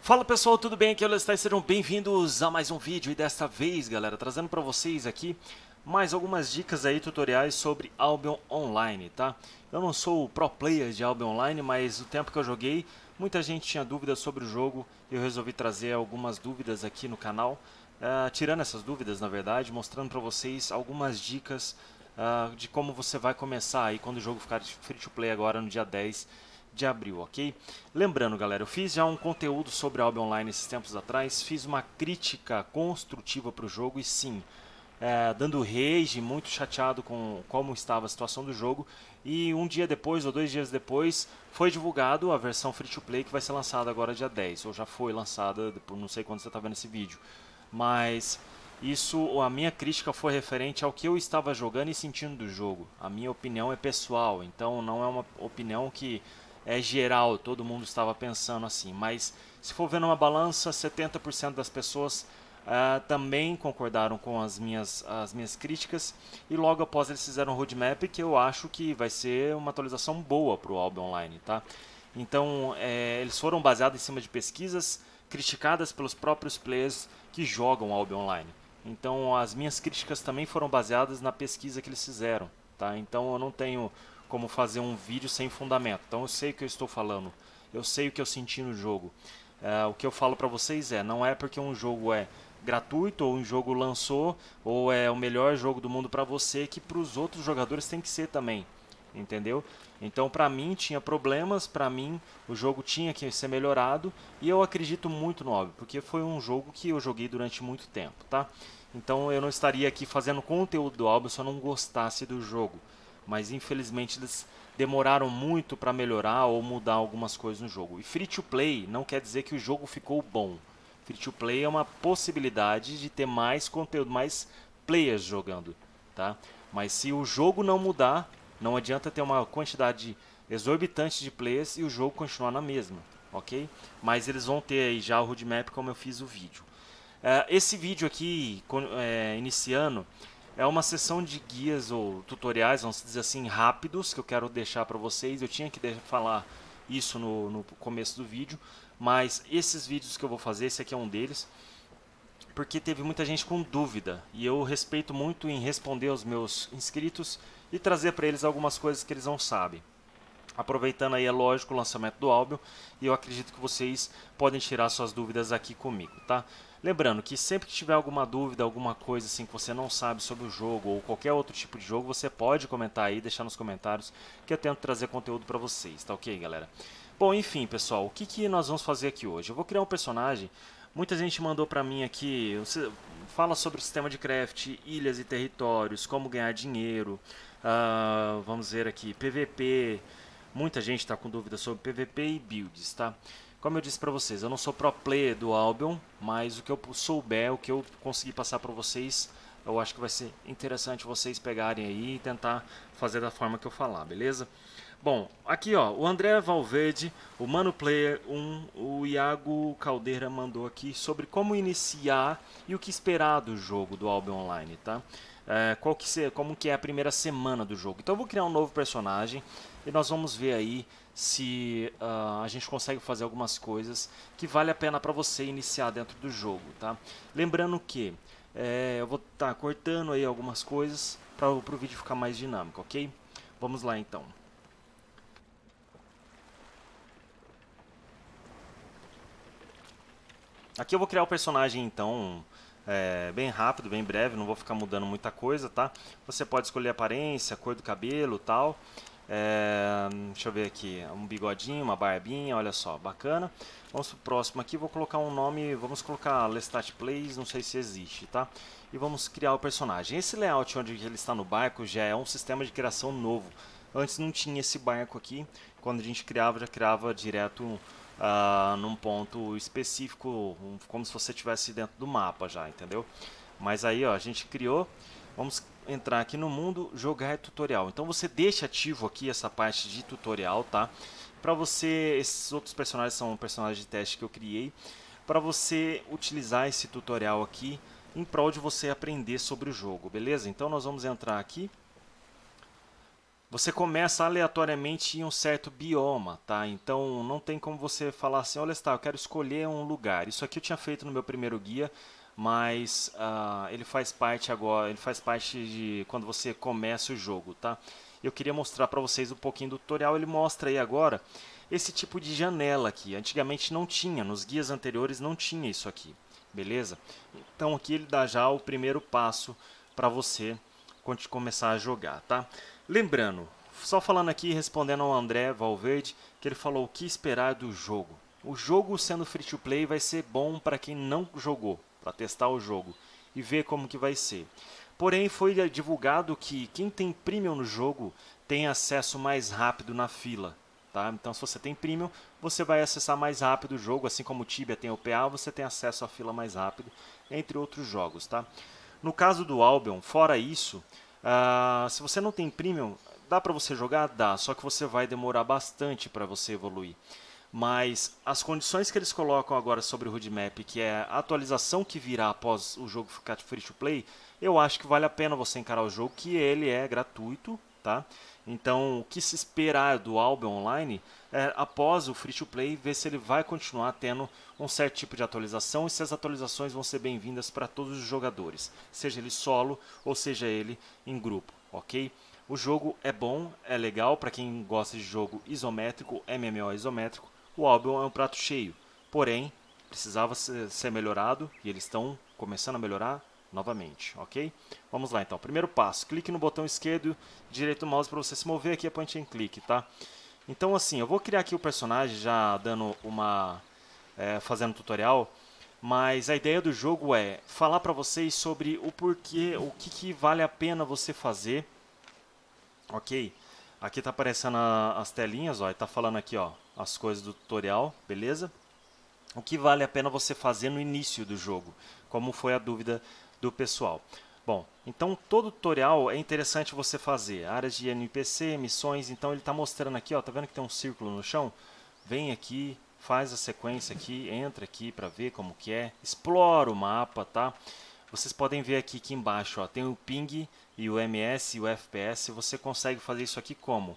Fala pessoal, tudo bem? Aqui é o Lestai, sejam bem-vindos a mais um vídeo e desta vez, galera, trazendo para vocês aqui mais algumas dicas aí, tutoriais sobre Albion Online, tá? Eu não sou o pro player de Albion Online, mas o tempo que eu joguei, muita gente tinha dúvidas sobre o jogo e eu resolvi trazer algumas dúvidas aqui no canal, tirando essas dúvidas, na verdade, mostrando para vocês algumas dicas de como você vai começar aí quando o jogo ficar free to play agora no dia 10 de abril, ok? Lembrando, galera, eu fiz já um conteúdo sobre Albion Online esses tempos atrás, fiz uma crítica construtiva para o jogo e sim, dando rage, muito chateado com como estava a situação do jogo, e um dia depois ou 2 dias depois foi divulgado a versão free to play que vai ser lançada agora dia 10, ou já foi lançada, não sei quando você está vendo esse vídeo, mas isso, a minha crítica foi referente ao que eu estava jogando e sentindo do jogo. A minha opinião é pessoal, então não é uma opinião que é geral, todo mundo estava pensando assim, mas se for ver numa balança, 70% das pessoas também concordaram com as minhas críticas, e logo após eles fizeram um roadmap que eu acho que vai ser uma atualização boa para o Albion Online, tá? Então, eles foram baseados em cima de pesquisas criticadas pelos próprios players que jogam Albion Online. Então, as minhas críticas também foram baseadas na pesquisa que eles fizeram, tá? Então, eu não tenho como fazer um vídeo sem fundamento. Então eu sei o que eu estou falando, eu sei o que eu senti no jogo. O que eu falo para vocês não é porque um jogo é gratuito ou um jogo lançou ou é o melhor jogo do mundo para você que para os outros jogadores tem que ser também, entendeu? Então para mim tinha problemas, para mim o jogo tinha que ser melhorado e eu acredito muito no Albion, porque foi um jogo que eu joguei durante muito tempo, tá? Então eu não estaria aqui fazendo conteúdo do Albion se eu não gostasse do jogo, mas infelizmente eles demoraram muito para melhorar ou mudar algumas coisas no jogo. E free to play não quer dizer que o jogo ficou bom. Free to play é uma possibilidade de ter mais conteúdo, mais players jogando, tá? Mas se o jogo não mudar, não adianta ter uma quantidade exorbitante de players e o jogo continuar na mesma, ok? Mas eles vão ter aí já o roadmap como eu fiz o vídeo. Esse vídeo aqui, iniciando, é uma sessão de guias ou tutoriais, vamos dizer assim, rápidos, que eu quero deixar para vocês. Eu tinha que falar isso no começo do vídeo, mas esses vídeos que eu vou fazer, esse aqui é um deles, porque teve muita gente com dúvida, e eu respeito muito em responder aos meus inscritos e trazer para eles algumas coisas que eles não sabem. Aproveitando aí, é lógico, o lançamento do Albion, e eu acredito que vocês podem tirar suas dúvidas aqui comigo, tá? Lembrando que sempre que tiver alguma dúvida, alguma coisa assim que você não sabe sobre o jogo ou qualquer outro tipo de jogo, você pode comentar aí, deixar nos comentários, que eu tento trazer conteúdo para vocês, tá ok, galera? Bom, enfim, pessoal, o que nós vamos fazer aqui hoje? Eu vou criar um personagem. Muita gente mandou pra mim aqui, você fala sobre o sistema de craft, ilhas e territórios, como ganhar dinheiro, vamos ver aqui, PVP. Muita gente está com dúvida sobre PVP e builds, tá? Como eu disse para vocês, eu não sou pro player do Albion, mas o que eu souber, o que eu conseguir passar para vocês, eu acho que vai ser interessante vocês pegarem aí e tentar fazer da forma que eu falar, beleza? Bom, aqui ó, o André Valverde, o Mano Player 1, o Iago Caldeira mandou aqui sobre como iniciar e o que esperar do jogo do Albion Online, tá? Como que é a primeira semana do jogo. Então eu vou criar um novo personagem e nós vamos ver aí se a gente consegue fazer algumas coisas que vale a pena para você iniciar dentro do jogo, tá? Lembrando que eu vou estar cortando aí algumas coisas para o vídeo ficar mais dinâmico, ok? Vamos lá então. Aqui eu vou criar o personagem então, bem rápido, bem breve, não vou ficar mudando muita coisa, tá? Você pode escolher a aparência, a cor do cabelo, tal. Deixa eu ver aqui, um bigodinho, uma barbinha, olha só, bacana. Vamos pro próximo aqui, vou colocar um nome, vamos colocar Lestat Plays, não sei se existe, tá? E vamos criar o personagem. Esse layout onde ele está no barco já é um sistema de criação novo. Antes não tinha esse barco aqui, quando a gente criava, já criava direto num ponto específico, como se você estivesse dentro do mapa já, entendeu? Mas aí ó, a gente criou, vamos entrar aqui no mundo, jogar tutorial. Então você deixa ativo aqui essa parte de tutorial, tá? Para você, esses outros personagens são personagens de teste que eu criei, para você utilizar esse tutorial aqui em prol de você aprender sobre o jogo, beleza? Então nós vamos entrar aqui. você começa aleatoriamente em um certo bioma, tá? Então não tem como você falar assim, olha, está, eu quero escolher um lugar. Isso aqui eu tinha feito no meu primeiro guia, mas ele faz parte agora, ele faz parte de quando você começa o jogo, tá? Eu queria mostrar para vocês um pouquinho do tutorial. Ele mostra aí agora esse tipo de janela aqui. Antigamente não tinha, nos guias anteriores não tinha isso aqui, beleza? Então aqui ele dá já o primeiro passo para você começar a jogar, tá? Lembrando, só falando aqui, respondendo ao André Valverde, que ele falou o que esperar do jogo. O jogo sendo free to play vai ser bom para quem não jogou, para testar o jogo e ver como que vai ser. Porém, foi divulgado que quem tem Premium no jogo tem acesso mais rápido na fila. Tá? Então, se você tem Premium, você vai acessar mais rápido o jogo, assim como o Tibia tem o PA, você tem acesso à fila mais rápido, entre outros jogos. Tá? No caso do Albion, fora isso, se você não tem Premium, dá para você jogar? Dá, só que você vai demorar bastante para você evoluir. Mas as condições que eles colocam agora sobre o roadmap, que é a atualização que virá após o jogo ficar free to play, eu acho que vale a pena você encarar o jogo, que ele é gratuito, tá? Então, o que se esperar do Albion Online é, após o free to play, ver se ele vai continuar tendo um certo tipo de atualização e se as atualizações vão ser bem-vindas para todos os jogadores, seja ele solo ou seja ele em grupo, ok? O jogo é bom, é legal para quem gosta de jogo isométrico, MMO isométrico. O Albion é um prato cheio, porém precisava ser melhorado e eles estão começando a melhorar novamente, ok? Vamos lá então, primeiro passo, clique no botão esquerdo, direito do mouse para você se mover, aqui é point and click, tá? Então assim, eu vou criar aqui o personagem já dando uma... fazendo tutorial, mas a ideia do jogo é falar para vocês sobre o porquê, o que vale a pena você fazer, ok? Aqui tá aparecendo as telinhas, ó, e tá falando aqui, ó, as coisas do tutorial, beleza? O que vale a pena você fazer no início do jogo, como foi a dúvida do pessoal. Bom, então todo tutorial é interessante você fazer, áreas de NPC, missões, então ele está mostrando aqui, ó, tá vendo que tem um círculo no chão? Vem aqui, faz a sequência aqui, entra aqui para ver como que é, explora o mapa, tá? Vocês podem ver aqui embaixo, ó, tem o ping e o ms e o fps, você consegue fazer isso aqui como?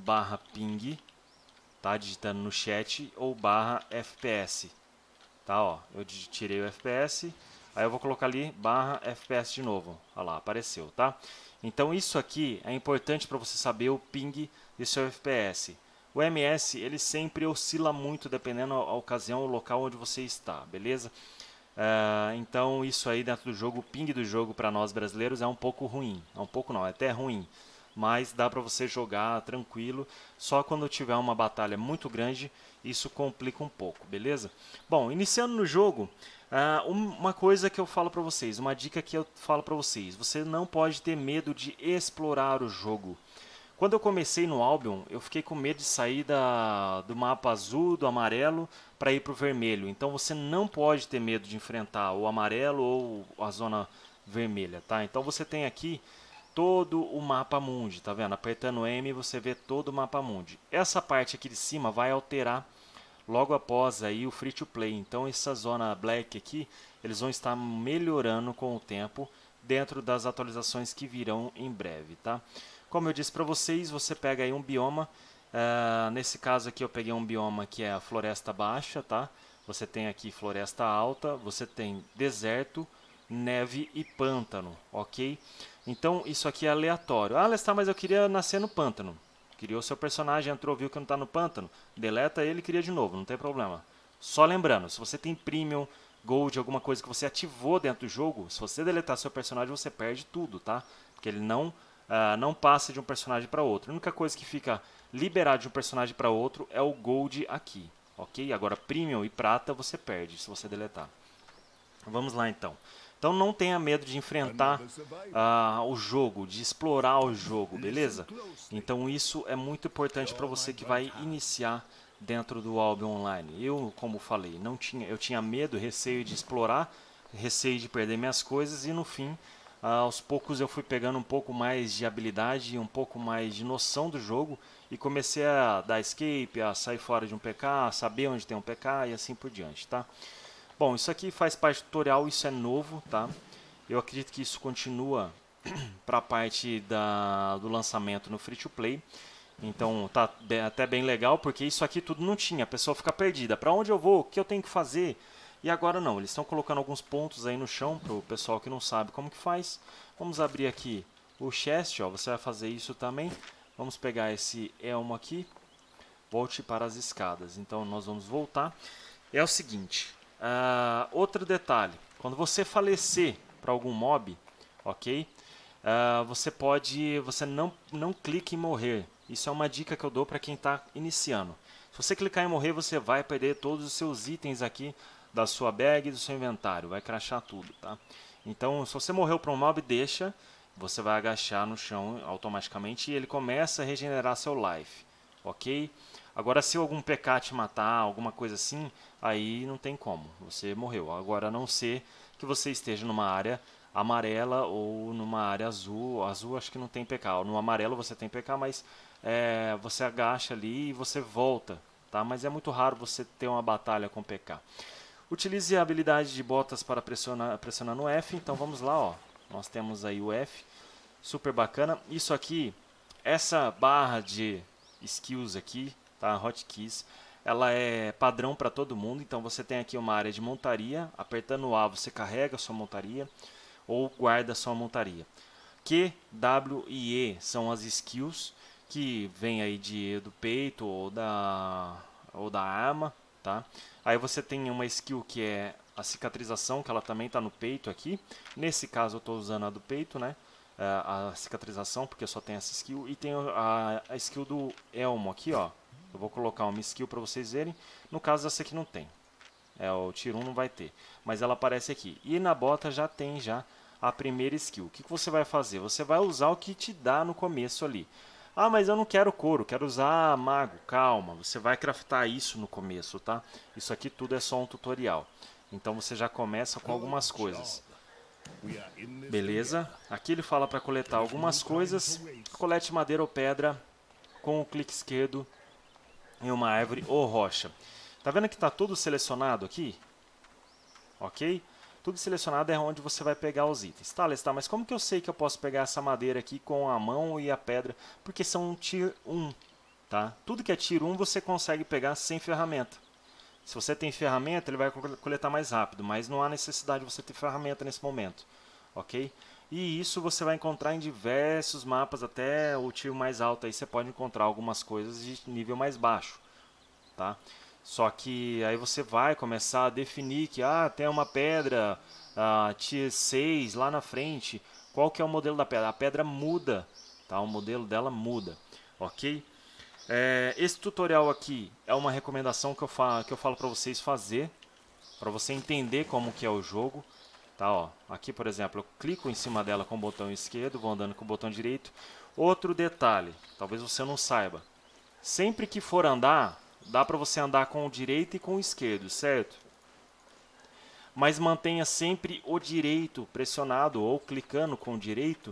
/ping, tá? Digitando no chat, ou /fps, tá? Ó, eu tirei o fps, aí eu vou colocar ali /fps de novo, olha lá, apareceu, tá? Então isso aqui é importante para você saber o ping e seu fps. O ms, ele sempre oscila muito dependendo da ocasião ou local onde você está, beleza? Então isso aí dentro do jogo, o ping do jogo para nós brasileiros é um pouco ruim, é um pouco não, é até ruim, mas dá para você jogar tranquilo, só quando tiver uma batalha muito grande, isso complica um pouco, beleza? Bom, iniciando no jogo, uma coisa que eu falo para vocês, uma dica que eu falo para vocês, você não pode ter medo de explorar o jogo. Quando eu comecei no Albion, eu fiquei com medo de sair do mapa azul, do amarelo, para ir para o vermelho. Então você não pode ter medo de enfrentar o amarelo ou a zona vermelha, tá? Então você tem aqui todo o mapa mundi, tá vendo? Apertando M você vê todo o mapa mundi. Essa parte aqui de cima vai alterar logo após aí o free to play. Então essa zona black aqui, eles vão estar melhorando com o tempo dentro das atualizações que virão em breve, tá? Como eu disse para vocês, você pega aí um bioma, nesse caso aqui eu peguei um bioma que é a floresta baixa, tá? Você tem aqui floresta alta, você tem deserto, neve e pântano, ok? Então isso aqui é aleatório. Ah, Lestar, mas eu queria nascer no pântano. Criou seu personagem, entrou, viu que não está no pântano, deleta ele e cria de novo, não tem problema. Só lembrando, se você tem Premium, Gold, alguma coisa que você ativou dentro do jogo, se você deletar seu personagem, você perde tudo, tá? Porque ele não passa de um personagem para outro. A única coisa que fica liberado de um personagem para outro é o Gold aqui, ok? Agora Premium e Prata você perde se você deletar. Vamos lá então. Então não tenha medo de enfrentar o jogo, de explorar o jogo, beleza? Então isso é muito importante para você que vai iniciar dentro do Albion Online. Eu, como falei, eu tinha medo, receio de explorar, receio de perder minhas coisas e no fim, aos poucos eu fui pegando um pouco mais de habilidade e um pouco mais de noção do jogo e comecei a dar escape, a sair fora de um PK, a saber onde tem um PK e assim por diante, tá? Bom, isso aqui faz parte do tutorial, isso é novo, tá? Eu acredito que isso continua para a parte do lançamento no Free to Play. Então tá até bem legal, porque isso aqui tudo não tinha, a pessoa fica perdida. Para onde eu vou? O que eu tenho que fazer? E agora não, eles estão colocando alguns pontos aí no chão para o pessoal que não sabe como que faz. Vamos abrir aqui o chest, ó, você vai fazer isso também. Vamos pegar esse elmo aqui, volte para as escadas. Então nós vamos voltar. É o seguinte, outro detalhe, quando você falecer para algum mob, ok? Você não clique em morrer. Isso é uma dica que eu dou para quem está iniciando. Se você clicar em morrer, você vai perder todos os seus itens aqui da sua bag e do seu inventário. Vai crashar tudo, tá? Então, se você morreu para um mob, deixa. Você vai agachar no chão automaticamente e ele começa a regenerar seu life, ok? Agora, se algum PK te matar, alguma coisa assim, aí não tem como. Você morreu. Agora, a não ser que você esteja numa área amarela ou numa área azul. Azul acho que não tem PK. No amarelo você tem PK, mas você agacha ali e você volta, tá? Mas é muito raro você ter uma batalha com PK. Utilize a habilidade de botas para pressionar no F. Então vamos lá, ó. Nós temos aí o F. Super bacana. Isso aqui, essa barra de skills aqui, tá? Hotkeys, ela é padrão para todo mundo. Então você tem aqui uma área de montaria. Apertando o A você carrega a sua montaria ou guarda a sua montaria. Q, W e E são as skills que vem aí do peito ou da arma, tá? Aí você tem uma skill que é a cicatrização, que ela também está no peito aqui. Nesse caso eu estou usando a do peito, né? A cicatrização, porque só tem essa skill. E tem a skill do elmo aqui, ó. Eu vou colocar uma skill para vocês verem. No caso essa aqui não tem. O Tier 1 não vai ter. Mas ela aparece aqui. E na bota já tem a primeira skill. O que você vai fazer? Você vai usar o que te dá no começo ali. Ah, mas eu não quero couro, quero usar mago. Calma, você vai craftar isso no começo, tá? Isso aqui tudo é só um tutorial. Então você já começa com algumas coisas. Beleza? Aqui ele fala para coletar algumas coisas. Colete madeira ou pedra com o clique esquerdo em uma árvore ou rocha. Tá vendo que está tudo selecionado aqui? Ok? Tudo selecionado é onde você vai pegar os itens. Tá, Lestar, mas como que eu sei que eu posso pegar essa madeira aqui com a mão e a pedra? Porque são Tier 1, tá? Tudo que é Tier 1 você consegue pegar sem ferramenta. Se você tem ferramenta, ele vai coletar mais rápido, mas não há necessidade de você ter ferramenta nesse momento, ok? E isso você vai encontrar em diversos mapas, até o Tier mais alto aí você pode encontrar algumas coisas de nível mais baixo, tá? Só que aí você vai começar a definir que tem uma pedra Tier 6 lá na frente. Qual que é o modelo da pedra? A pedra muda, tá? O modelo dela muda, ok? Esse tutorial aqui é uma recomendação que eu falo para vocês fazer, para você entender como que é o jogo. Tá, ó. Aqui, por exemplo, eu clico em cima dela com o botão esquerdo, vou andando com o botão direito. Outro detalhe, talvez você não saiba. Sempre que for andar, dá para você andar com o direito e com o esquerdo, certo? Mas mantenha sempre o direito pressionado ou clicando com o direito,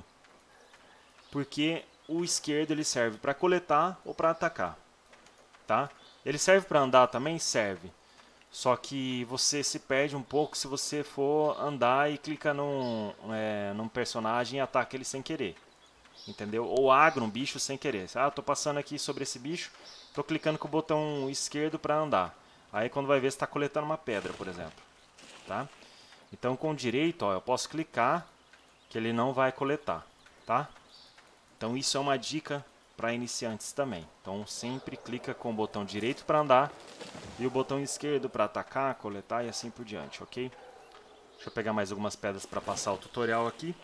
porque o esquerdo ele serve para coletar ou para atacar, tá? Ele serve para andar também? Serve. Só que você se perde um pouco se você for andar e clica num personagem e ataca ele sem querer. Entendeu? Ou agra um bicho sem querer. Tô passando aqui sobre esse bicho, tô clicando com o botão esquerdo para andar. Aí quando vai ver você está coletando uma pedra, por exemplo. Tá? Então com o direito, ó, eu posso clicar que ele não vai coletar. Tá? Então isso é uma dica para iniciantes também. Então sempre clica com o botão direito para andar e o botão esquerdo para atacar, coletar e assim por diante, ok? Deixa eu pegar mais algumas pedras para passar o tutorial aqui.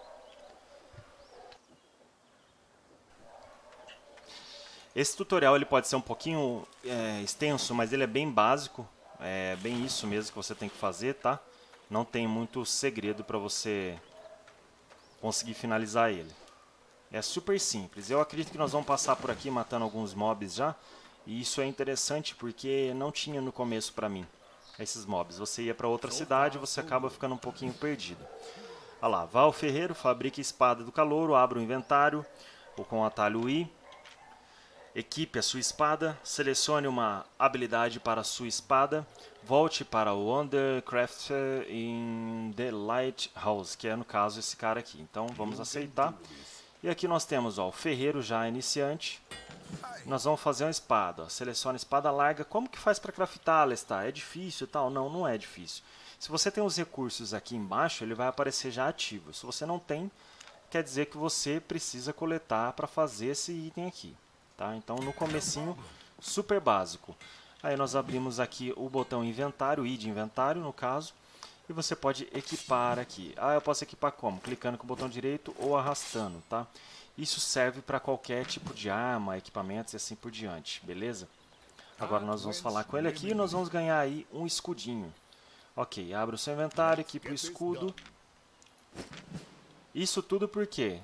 Esse tutorial ele pode ser um pouquinho extenso, mas ele é bem básico. É bem isso mesmo que você tem que fazer, tá? Não tem muito segredo para você conseguir finalizar ele. É super simples. Eu acredito que nós vamos passar por aqui matando alguns mobs já. E isso é interessante porque não tinha no começo para mim esses mobs. Você ia para outra cidade e você acaba ficando um pouquinho perdido. Olha lá, vá ao ferreiro, fabrique espada do calouro, abra o inventário ou com o atalho I. Equipe a sua espada, selecione uma habilidade para a sua espada, volte para o Wondercraft in the Lighthouse, que é no caso esse cara aqui. Então vamos aceitar. E aqui nós temos ó, o ferreiro já iniciante. Nós vamos fazer uma espada. Ó. Selecione espada larga. Como que faz para craftar, Alestar? É difícil e tal? Não, não é difícil. Se você tem os recursos aqui embaixo, ele vai aparecer já ativo. Se você não tem, quer dizer que você precisa coletar para fazer esse item aqui. Tá? Então no comecinho, super básico. Aí nós abrimos aqui o botão inventário, ID inventário no caso. E você pode equipar aqui. Ah, eu posso equipar como? Clicando com o botão direito ou arrastando, tá? Isso serve para qualquer tipo de arma, equipamentos e assim por diante, beleza? Agora nós vamos falar com ele aqui e nós vamos ganhar aí um escudinho. Ok, abre o seu inventário, equipe o escudo. Isso tudo porque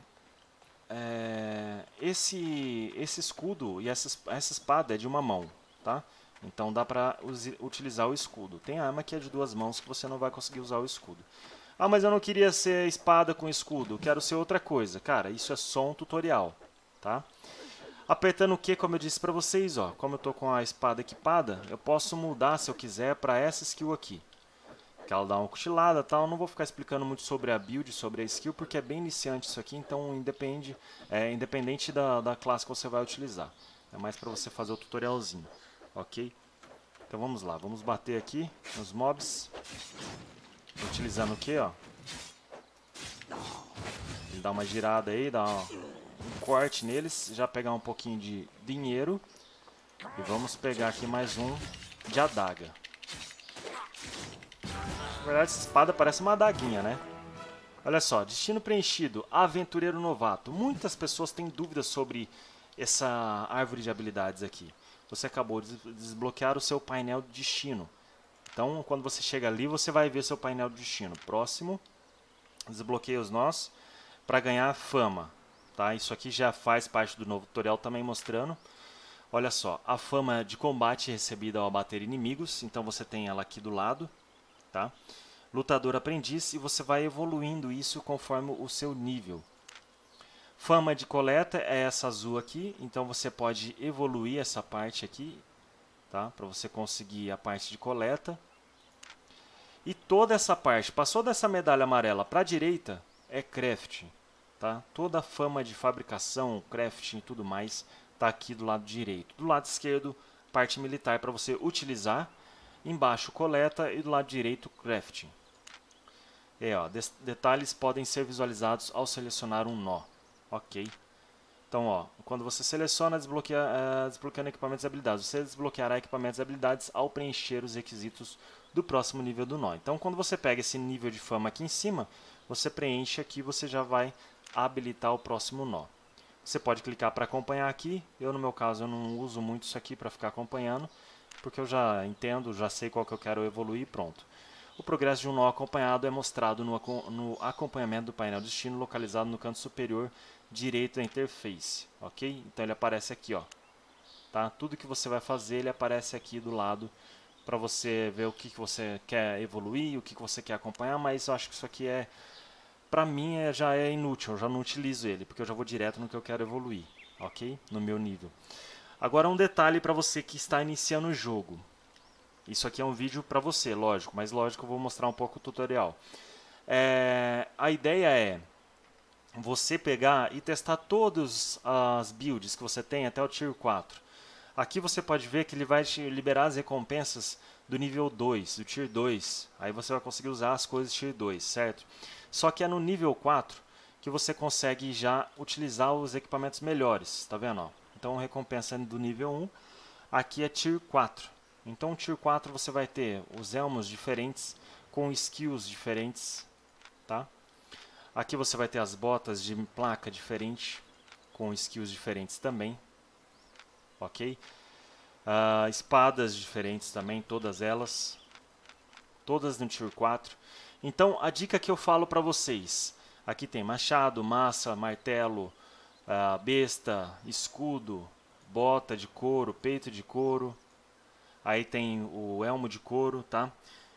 esse escudo e essa espada é de uma mão, tá? Então dá pra utilizar o escudo. Tem arma que é de duas mãos que você não vai conseguir usar o escudo. Ah, mas eu não queria ser espada com escudo, quero ser outra coisa. Cara, isso é só um tutorial, tá? Apertando o Q, como eu disse pra vocês, ó, como eu tô com a espada equipada, eu posso mudar, se eu quiser, pra essa skill aqui. Que ela dá uma cochilada e tal. Não vou ficar explicando muito sobre a build, sobre a skill, porque é bem iniciante isso aqui, então independente da classe que você vai utilizar. É mais pra você fazer o tutorialzinho, ok? Então vamos lá, vamos bater aqui nos mobs. Utilizando o que, ó? Ele dá uma girada aí, dá um corte neles, já pegar um pouquinho de dinheiro. E vamos pegar aqui mais um de adaga. Na verdade, essa espada parece uma adaguinha, né? Olha só, destino preenchido, aventureiro novato. Muitas pessoas têm dúvidas sobre essa árvore de habilidades aqui. Você acabou de desbloquear o seu painel de destino. Então, quando você chega ali, você vai ver seu painel de destino. Próximo, desbloqueia os nós para ganhar fama. Tá? Isso aqui já faz parte do novo tutorial também mostrando. Olha só, a fama de combate recebida ao abater inimigos. Então você tem ela aqui do lado. Tá? Lutador aprendiz, e você vai evoluindo isso conforme o seu nível. Fama de coleta é essa azul aqui, então você pode evoluir essa parte aqui, tá? Para você conseguir a parte de coleta. E toda essa parte, passou dessa medalha amarela para a direita, é crafting. Tá? Toda a fama de fabricação, crafting e tudo mais está aqui do lado direito. Do lado esquerdo, parte militar para você utilizar. Embaixo, coleta e do lado direito, crafting. Ó, detalhes podem ser visualizados ao selecionar um nó. Ok. Então, ó, quando você seleciona desbloqueando equipamentos e habilidades, você desbloqueará equipamentos e habilidades ao preencher os requisitos do próximo nível do nó. Então, quando você pega esse nível de fama aqui em cima, você preenche aqui, você já vai habilitar o próximo nó. Você pode clicar para acompanhar aqui. Eu, no meu caso, eu não uso muito isso aqui para ficar acompanhando, porque eu já entendo, já sei qual que eu quero evoluir e pronto. O progresso de um nó acompanhado é mostrado no acompanhamento do painel destino, localizado no canto superior direito da interface, ok? Então ele aparece aqui, ó. Tá? Tudo que você vai fazer, ele aparece aqui do lado para você ver o que você quer evoluir, o que você quer acompanhar, mas eu acho que isso aqui para mim já é inútil, eu já não utilizo ele, porque eu já vou direto no que eu quero evoluir, ok? No meu nível. Agora um detalhe para você que está iniciando o jogo. Isso aqui é um vídeo para você, lógico, mas lógico eu vou mostrar um pouco o tutorial. A ideia é você pegar e testar todas as builds que você tem até o Tier 4. Aqui você pode ver que ele vai te liberar as recompensas do nível 2, do Tier 2. Aí você vai conseguir usar as coisas Tier 2, certo? Só que é no nível 4 que você consegue já utilizar os equipamentos melhores, tá vendo? Ó? Então recompensa do nível 1, aqui é Tier 4. Então, Tier 4 você vai ter os elmos diferentes, com skills diferentes, tá? Aqui você vai ter as botas de placa diferente, com skills diferentes também, ok? Espadas diferentes também, todas elas, todas no Tier 4. Então, a dica que eu falo para vocês, aqui tem machado, massa, martelo, besta, escudo, bota de couro, peito de couro. Aí tem o elmo de couro, tá?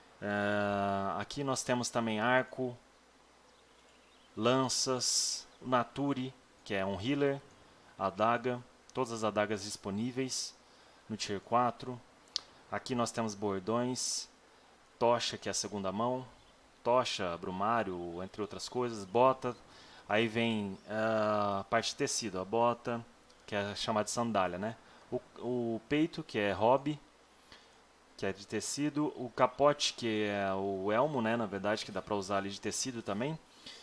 Aqui nós temos também arco, lanças, o Naturi, que é um healer, adaga, todas as adagas disponíveis no Tier 4. Aqui nós temos bordões, tocha, que é a segunda mão, tocha, brumário, entre outras coisas, bota. Aí vem a parte de tecido, a bota, que é chamada de sandália, né? O peito, que é hobby, que é de tecido. O capote, que é o elmo, né? Na verdade, que dá pra usar ali de tecido também.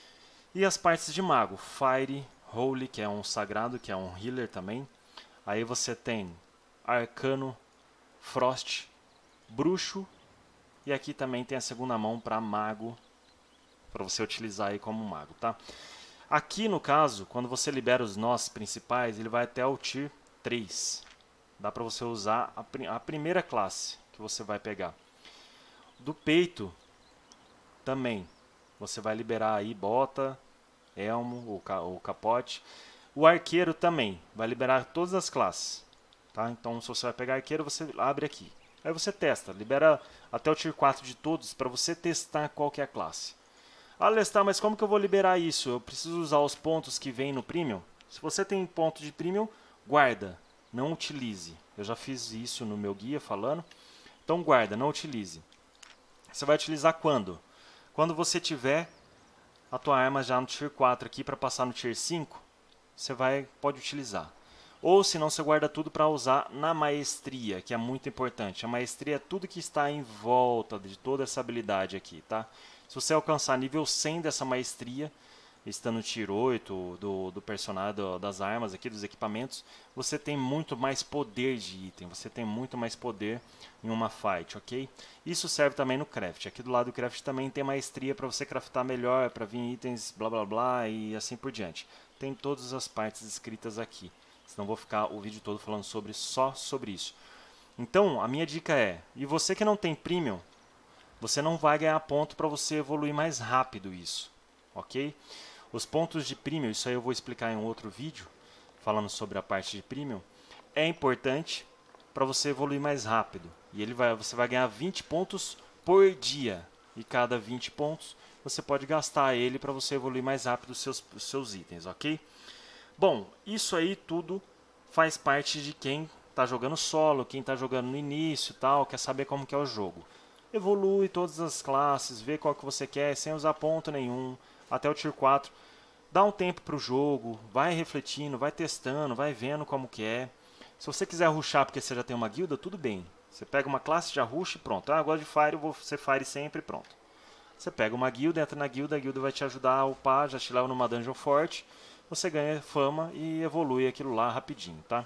E as partes de mago, Fire, Holy, que é um sagrado, que é um healer também. Aí você tem Arcano, Frost, Bruxo. E aqui também tem a segunda mão para mago, para você utilizar aí como mago, tá? Aqui no caso, quando você libera os nós principais, ele vai até o Tier 3. Dá para você usar a primeira classe que você vai pegar. Do peito, também, você vai liberar aí bota, elmo, o capote. O arqueiro também, vai liberar todas as classes, tá? Então, se você vai pegar arqueiro, você abre aqui. Aí você testa, libera até o Tier 4 de todos para você testar qual que é a classe. Ah, Lestar, mas como que eu vou liberar isso? Eu preciso usar os pontos que vem no Premium? Se você tem ponto de Premium, guarda, não utilize. Eu já fiz isso no meu guia falando. Então guarda, não utilize. Você vai utilizar quando? Quando você tiver a tua arma já no Tier 4 aqui para passar no Tier 5, você pode utilizar. Ou se não, você guarda tudo para usar na maestria, que é muito importante. A maestria é tudo que está em volta de toda essa habilidade aqui, tá? Se você alcançar nível 100 dessa maestria, estando no Tier 8 do personagem, das armas aqui, dos equipamentos, você tem muito mais poder de item, você tem muito mais poder em uma fight, ok? Isso serve também no craft. Aqui do lado do craft também tem maestria para você craftar melhor, para vir itens blá blá blá e assim por diante. Tem todas as partes escritas aqui. Senão vou ficar o vídeo todo falando só sobre isso. Então, a minha dica é, e você que não tem Premium, você não vai ganhar ponto para você evoluir mais rápido isso, ok? Os pontos de Premium, isso aí eu vou explicar em um outro vídeo, falando sobre a parte de Premium, é importante para você evoluir mais rápido. E você vai ganhar 20 pontos por dia. E cada 20 pontos você pode gastar ele para você evoluir mais rápido os seus itens, ok? Bom, isso aí tudo faz parte de quem está jogando solo, quem está jogando no início e tal, quer saber como que é o jogo. Evolui todas as classes, vê qual que você quer, sem usar ponto nenhum, até o Tier 4. Dá um tempo para o jogo, vai refletindo, vai testando, vai vendo como que é. Se você quiser rushar porque você já tem uma guilda, tudo bem. Você pega uma classe, já rusha e pronto. Ah, eu gosto de Fire, eu vou ser Fire sempre, pronto. Você pega uma guilda, entra na guilda, a guilda vai te ajudar a upar, já te leva numa dungeon forte. Você ganha fama e evolui aquilo lá rapidinho, tá?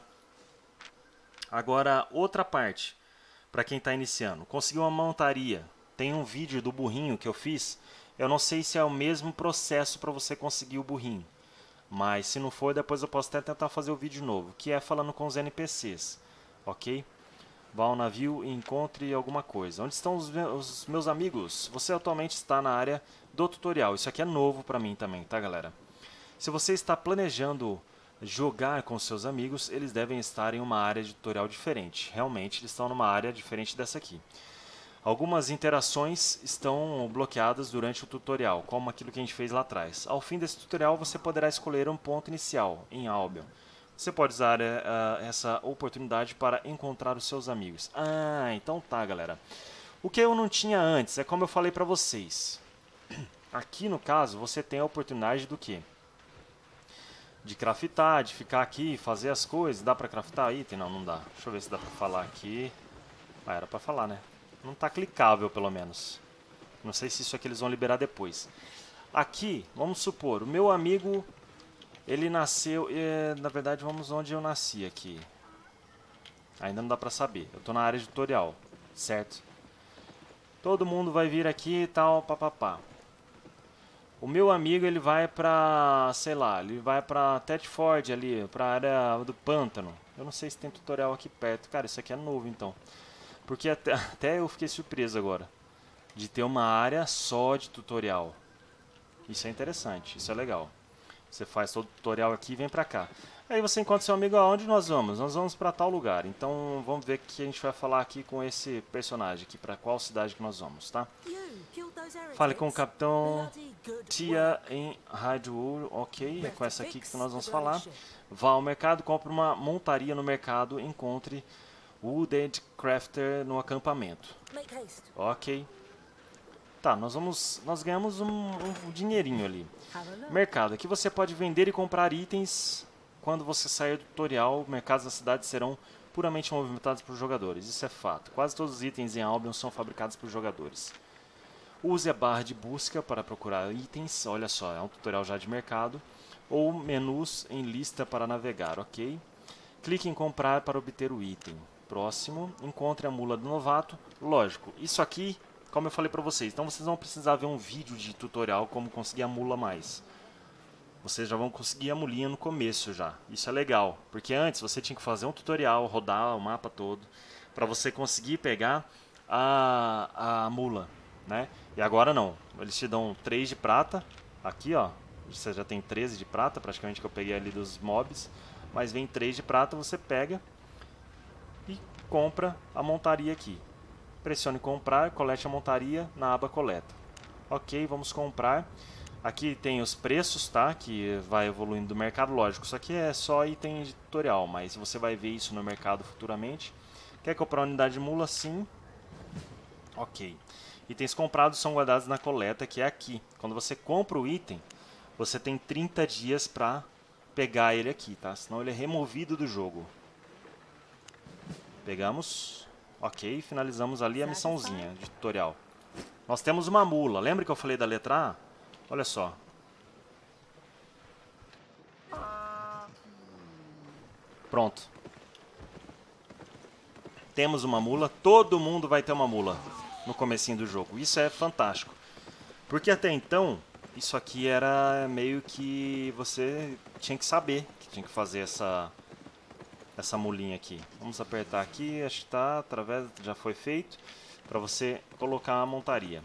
Agora, outra parte, para quem está iniciando. Conseguiu uma montaria. Tem um vídeo do burrinho que eu fiz. Eu não sei se é o mesmo processo para você conseguir o burrinho. Mas se não for, depois eu posso até tentar fazer o vídeo novo. Que é falando com os NPCs. Ok? Vá ao navio e encontre alguma coisa. Onde estão os meus amigos? Você atualmente está na área do tutorial. Isso aqui é novo para mim também, tá, galera? Se você está planejando jogar com seus amigos, eles devem estar em uma área de tutorial diferente. Realmente, eles estão numa área diferente dessa aqui. Algumas interações estão bloqueadas durante o tutorial, como aquilo que a gente fez lá atrás. Ao fim desse tutorial, você poderá escolher um ponto inicial em Albion. Você pode usar essa oportunidade para encontrar os seus amigos. Ah, então tá, galera. O que eu não tinha antes é como eu falei para vocês. Aqui, no caso, você tem a oportunidade do quê? De craftar, de ficar aqui, fazer as coisas. Dá pra craftar item? Não, não dá. Deixa eu ver se dá pra falar aqui. Ah, era pra falar, né? Não tá clicável, pelo menos. Não sei se isso aqui eles vão liberar depois. Aqui, vamos supor, o meu amigo, ele nasceu... na verdade, vamos onde eu nasci aqui. Ainda não dá pra saber. Eu tô na área de tutorial, certo? Todo mundo vai vir aqui e tal, papapá. O meu amigo, ele vai pra, sei lá, ele vai pra Thetford ali, pra área do pântano. Eu não sei se tem tutorial aqui perto. Cara, isso aqui é novo, então. Porque até eu fiquei surpreso agora de ter uma área só de tutorial. Isso é interessante, isso é legal. Você faz todo o tutorial aqui e vem pra cá. Aí você encontra seu amigo, aonde nós vamos? Nós vamos pra tal lugar. Então vamos ver o que a gente vai falar aqui com esse personagem aqui, pra qual cidade que nós vamos, tá? Fale com o capitão Tia em Hyrule, ok, é com essa aqui que nós vamos falar. Vá ao mercado, compre uma montaria no mercado, encontre Wooded Crafter no acampamento. Ok. Tá, nós ganhamos um dinheirinho ali. Mercado, aqui você pode vender e comprar itens. Quando você sair do tutorial, mercados da cidade serão puramente movimentados por jogadores. Isso é fato. Quase todos os itens em Albion são fabricados por jogadores. Use a barra de busca para procurar itens. Olha só, é um tutorial já de mercado. Ou menus em lista para navegar, ok? Clique em comprar para obter o item. Próximo, encontre a mula do novato. Lógico, isso aqui, como eu falei para vocês, então vocês vão precisar ver um vídeo de tutorial como conseguir a mula mais. Vocês já vão conseguir a mulinha no começo já. Isso é legal, porque antes você tinha que fazer um tutorial, rodar o mapa todo, para você conseguir pegar a mula, né? E agora não, eles te dão 3 de prata, aqui ó, você já tem 13 de prata, praticamente que eu peguei ali dos mobs, mas vem 3 de prata, você pega e compra a montaria aqui. Pressione comprar, colete a montaria na aba coleta. Ok, vamos comprar. Aqui tem os preços, tá? Que vai evoluindo do mercado, lógico. Isso aqui é só item de tutorial, mas você vai ver isso no mercado futuramente. Quer comprar uma unidade de mula? Sim. Ok. Itens comprados são guardados na coleta, que é aqui. Quando você compra o item, você tem 30 dias para pegar ele aqui, tá? Senão ele é removido do jogo. Pegamos. Ok, finalizamos ali a missãozinha de tutorial. Nós temos uma mula. Lembra que eu falei da letra A? Olha só. Pronto. Temos uma mula. Todo mundo vai ter uma mula no comecinho do jogo. Isso é fantástico. Porque até então, isso aqui era meio que você tinha que saber que tinha que fazer essa mulinha aqui. Vamos apertar aqui, acho que tá, através, já foi feito, para você colocar a montaria.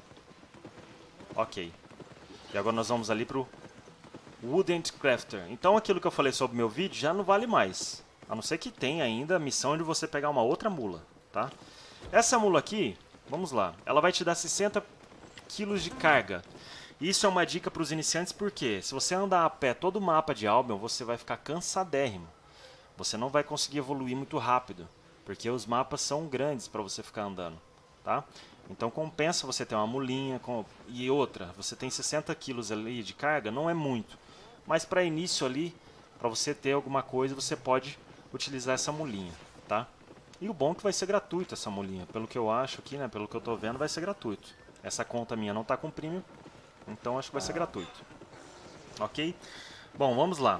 Ok. E agora nós vamos ali pro Wooded Crafter. Então aquilo que eu falei sobre o meu vídeo já não vale mais. A não ser que tenha ainda a missão de você pegar uma outra mula, tá? Essa mula aqui, vamos lá, ela vai te dar 60 kg de carga. Isso é uma dica para os iniciantes porque se você andar a pé todo o mapa de Albion, você vai ficar cansadérrimo. Você não vai conseguir evoluir muito rápido, porque os mapas são grandes para você ficar andando, tá? Então compensa você ter uma mulinha e outra, você tem 60 kg ali de carga, não é muito. Mas para início ali, para você ter alguma coisa, você pode utilizar essa mulinha, tá? E o bom é que vai ser gratuito essa mulinha, pelo que eu acho aqui, né, pelo que eu tô vendo, vai ser gratuito. Essa conta minha não tá com premium, então acho que vai ser gratuito. Ok? Bom, vamos lá.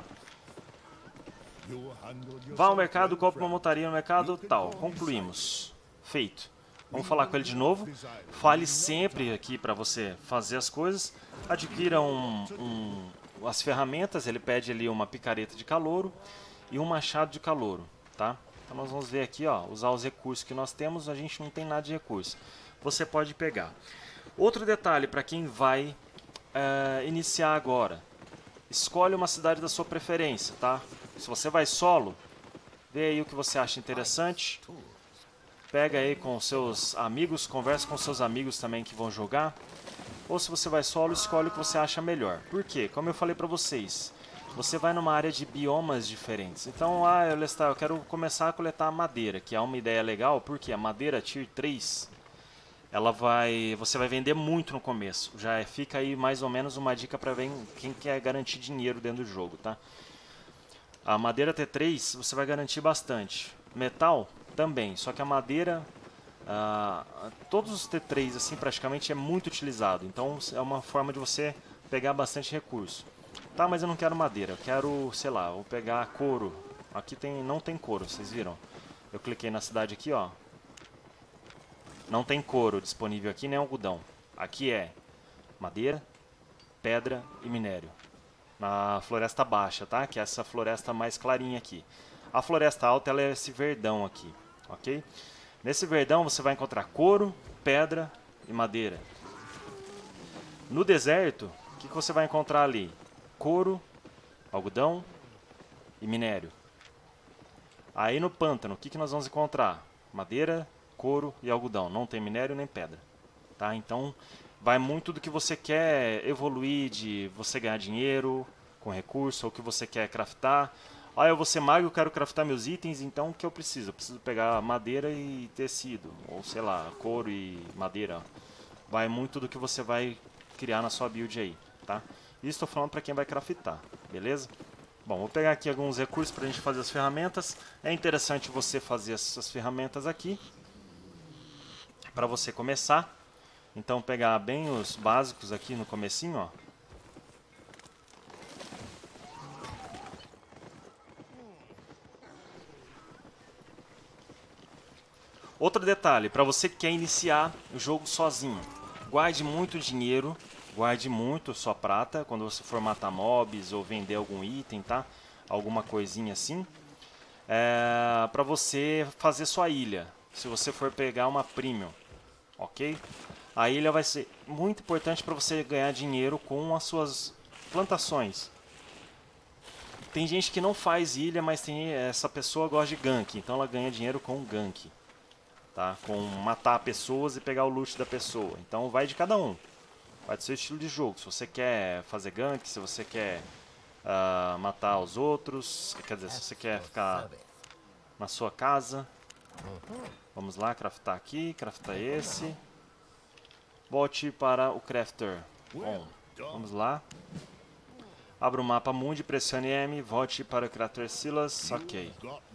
Vá ao mercado, compre uma montaria no mercado, tal. Concluímos. Feito. Vamos falar com ele de novo. Fale sempre aqui para você fazer as coisas. Adquira as ferramentas. Ele pede ali uma picareta de calouro e um machado de calouro, tá? Então nós vamos ver aqui, ó, usar os recursos que nós temos. A gente não tem nada de recurso. Você pode pegar. Outro detalhe para quem vai iniciar agora. Escolhe uma cidade da sua preferência, tá? Se você vai solo, vê aí o que você acha interessante. Pega aí com seus amigos, conversa com seus amigos também que vão jogar. Ou se você vai solo, escolhe o que você acha melhor. Por quê? Como eu falei pra vocês, você vai numa área de biomas diferentes. Então, eu quero começar a coletar madeira, que é uma ideia legal, porque a madeira Tier 3, você vai vender muito no começo. Já fica aí mais ou menos uma dica para quem quer garantir dinheiro dentro do jogo, tá? A madeira T3 você vai garantir bastante. Metal também, só que a madeira, todos os T3 assim praticamente é muito utilizado. Então é uma forma de você pegar bastante recurso. Tá, mas eu não quero madeira, eu quero, sei lá, vou pegar couro. Aqui não tem couro, vocês viram? Eu cliquei na cidade aqui, ó. Não tem couro disponível aqui, nem algodão. Aqui é madeira, pedra e minério. Na floresta baixa, tá? Que é essa floresta mais clarinha aqui. A floresta alta ela é esse verdão aqui, ok? Nesse verdão você vai encontrar couro, pedra e madeira. No deserto, o que você vai encontrar ali? Couro, algodão e minério. Aí no pântano, o que nós vamos encontrar? Madeira, couro e algodão. Não tem minério nem pedra, tá? Então vai muito do que você quer evoluir, de você ganhar dinheiro com recurso, ou que você quer craftar. Ah, eu vou ser mago, eu quero craftar meus itens, então o que eu preciso? Eu preciso pegar madeira e tecido, ou sei lá, couro e madeira. Vai muito do que você vai criar na sua build aí, tá? Isso estou falando para quem vai craftar, beleza? Bom, vou pegar aqui alguns recursos para a gente fazer as ferramentas. É interessante você fazer essas ferramentas aqui, para você começar. Então pegar bem os básicos aqui no comecinho, ó. Outro detalhe, para você que quer iniciar o jogo sozinho, guarde muito dinheiro, guarde muito sua prata quando você for matar mobs ou vender algum item, tá? Alguma coisinha assim, para você fazer sua ilha, se você for pegar uma premium, ok? A ilha vai ser muito importante para você ganhar dinheiro com as suas plantações. Tem gente que não faz ilha, mas essa pessoa gosta de gank, então ela ganha dinheiro com gank. Tá? Com matar pessoas e pegar o loot da pessoa. Então vai de cada um. Vai do seu estilo de jogo. Se você quer fazer gank, se você quer matar os outros, quer dizer, se você quer ficar na sua casa. Vamos lá, craftar aqui, craftar esse. Volte para o crafter. Bom, vamos lá. Abra o mapa mundi, pressione M, volte para o crafter Silas, ok.